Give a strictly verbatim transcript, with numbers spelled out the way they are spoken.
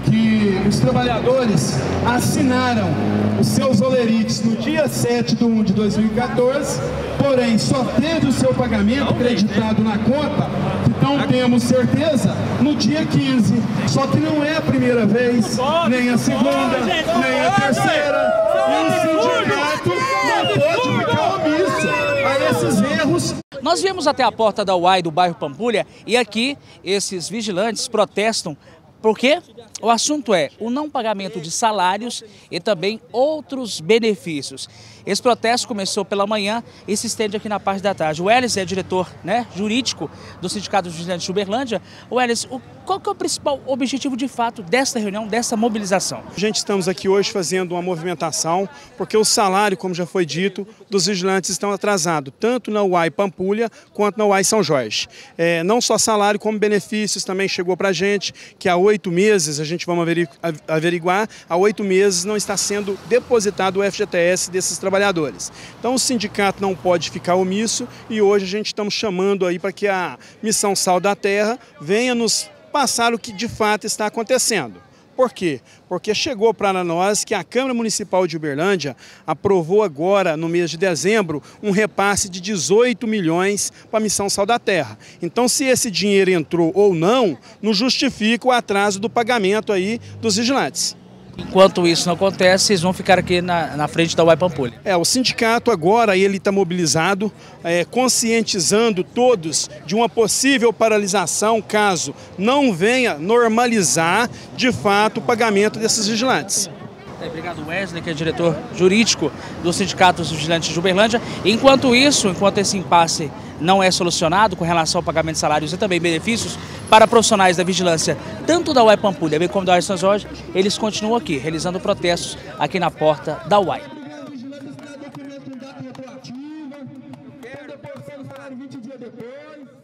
que os trabalhadores assinaram os seus olerites no dia sete de um de dois mil e quatorze, porém só teve o seu pagamento acreditado na conta, então temos certeza, no dia quinze. Só que não é a primeira vez, nem a segunda, nem a terceira, e o sindicato não pode ficar omisso a esses erros. Nós viemos até a porta da U A I do bairro Pampulha e aqui esses vigilantes protestam. Por quê? O assunto é o não pagamento de salários e também outros benefícios. Esse protesto começou pela manhã e se estende aqui na parte da tarde. O Elis é diretor, né, jurídico do Sindicato dos Vigilantes de Uberlândia. O Elis, o, qual que é o principal objetivo de fato desta reunião, dessa mobilização? A gente estamos aqui hoje fazendo uma movimentação porque o salário, como já foi dito, dos vigilantes estão atrasados, tanto na U A I Pampulha quanto na U A I São Jorge. É, não só salário, como benefícios também chegou para a gente, que há oito meses, a gente vamos averiguar, há oito meses não está sendo depositado o F G T S desses trabalhadores. Então o sindicato não pode ficar omisso e hoje a gente estamos chamando aí para que a Missão Sal da Terra venha nos passar o que de fato está acontecendo. Por quê? Porque chegou para nós que a Câmara Municipal de Uberlândia aprovou agora, no mês de dezembro, um repasse de dezoito milhões para a Missão Sal da Terra. Então, se esse dinheiro entrou ou não, não justifica o atraso do pagamento aí dos vigilantes. Enquanto isso não acontece, vocês vão ficar aqui na, na frente da U A I Pampulha. É, o sindicato agora ele está mobilizado, é, conscientizando todos de uma possível paralisação caso não venha normalizar de fato o pagamento desses vigilantes. Obrigado, Wesley, que é diretor jurídico do Sindicato dos Vigilantes de Uberlândia. Enquanto isso, enquanto esse impasse não é solucionado com relação ao pagamento de salários e também benefícios para profissionais da vigilância, tanto da U A I Pampulha, bem como da U A I São Jorge, eles continuam aqui, realizando protestos aqui na porta da U A I.